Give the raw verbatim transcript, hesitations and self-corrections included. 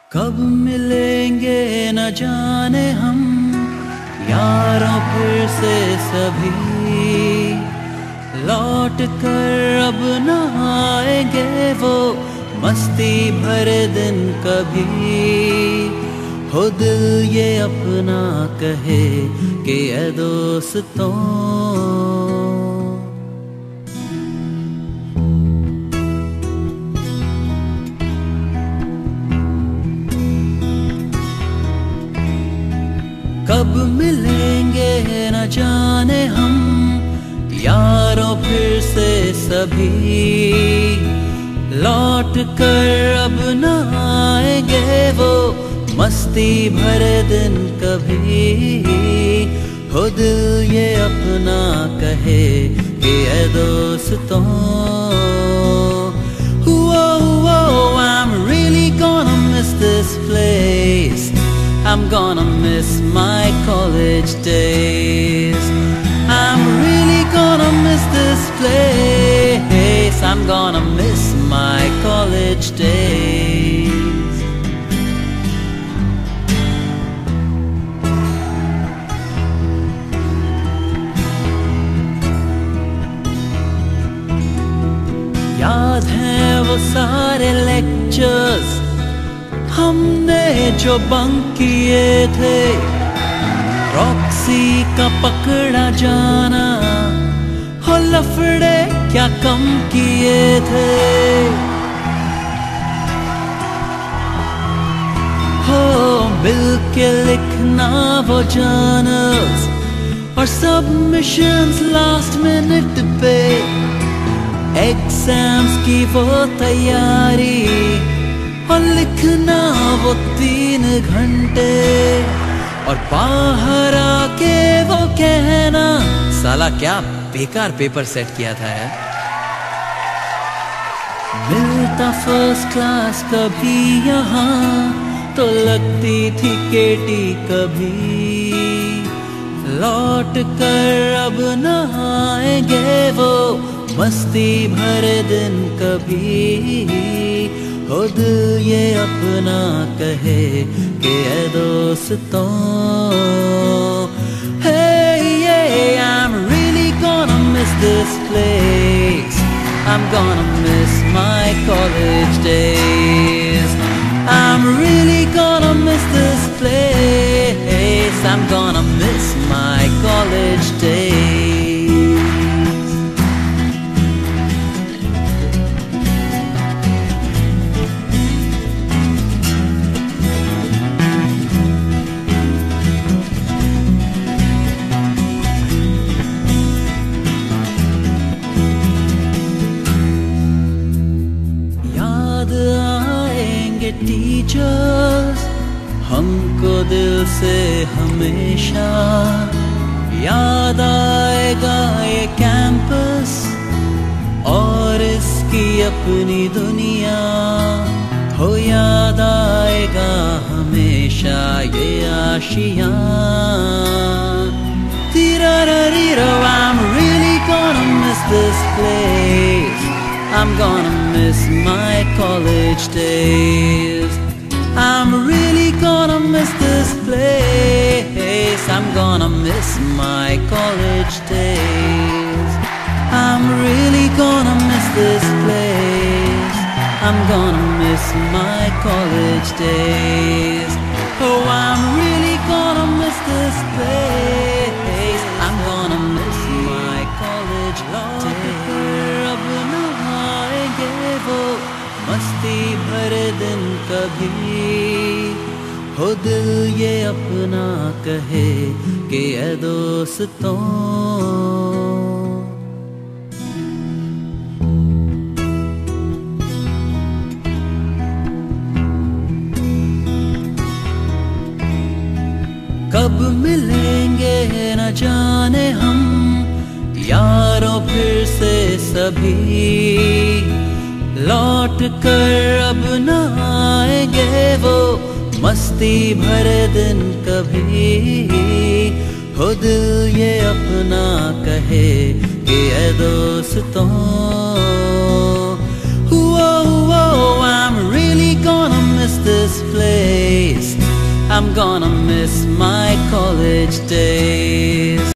कब मिलेंगे न जाने हम यारों फिर से सभी, लौट कर अब न आएंगे वो मस्ती भरे दिन कभी। हो दिल ये अपना कहे कि ऐ दोस्तों, कब मिलेंगे न जाने हम यारों फिर से सभी, लौट कर अब न आएंगे वो मस्ती भरे दिन कभी। हो दिल ये अपना कहे कि ऐ दोस्तों, whoa, I'm really gonna miss this place. I'm gonna miss my college days. I'm really gonna miss this place. I'm gonna miss my college days. याद हैं वो सारे लेक्चर्स हमने जो बंक किए थे, रॉक्सी का पकड़ा जाना, हो लफड़े क्या कम किए थे। हो मिल के लिखना वो जर्नल्स और सबमिशंस लास्ट मिनट पे, एग्जाम्स की वो तैयारी और लिखना वो तीन घंटे, और बाहर आके वो कहना साला क्या बेकार पेपर सेट किया था यार। मिलता फर्स्ट क्लास कभी यहाँ तो लगती थी केटी कभी, लौट कर अब न आएंगे वो मस्ती भरे दिन कभी। हो दिल ये अपना कहे कि ऐ दोस्तों, hey yeah, I'm really gonna miss this place. I'm gonna miss my college days. I'm really gonna miss this place. I'm gonna miss my college days. Teachers हमको दिल से हमेशा, याद आएगा ये कैंपस और इसकी अपनी दुनिया। हो याद आएगा हमेशा ये आशियाँ। Tirarariro, I'm really gonna miss this place. I'm gonna miss my college days. I'm really gonna miss this place. I'm gonna miss my college days. I'm really gonna miss this place. I'm gonna miss my college days. Oh, I'm really gonna miss this place. I'm gonna miss my college days. अब न आएंगे वो मस्ती भरे दिन कभी। हो दिल ये अपना कहे कि ऐ दोस्तों, कब मिलेंगे न जाने हम यारों फिर से सभी, लौट कर अब न आएंगे वो मस्ती भरे दिन कभी। हो दिल ये अपना कहे कि ऐ दोस्तों, whoa, whoa, I'm really gonna miss this place. I'm gonna miss my college days.